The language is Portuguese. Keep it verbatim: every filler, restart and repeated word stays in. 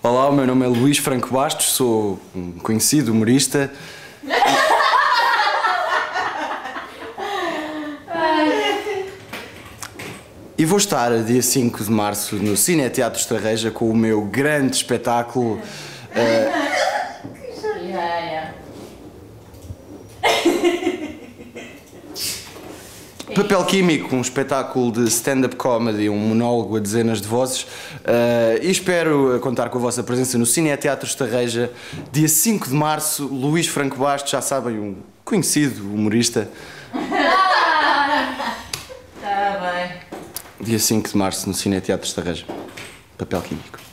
Olá, o meu nome é Luís Franco Bastos, sou um conhecido humorista. E vou estar dia cinco de março no Cine Teatro Estarreja com o meu grande espetáculo. Uh... Yeah, yeah. Papel Químico, um espetáculo de stand-up comedy, um monólogo a dezenas de vozes. Uh, e espero contar com a vossa presença no Cine Teatro Estarreja, dia cinco de março. Luís Franco Bastos, já sabem, um conhecido humorista. Tá bem. Dia cinco de março no Cine Teatro Estarreja. Papel Químico.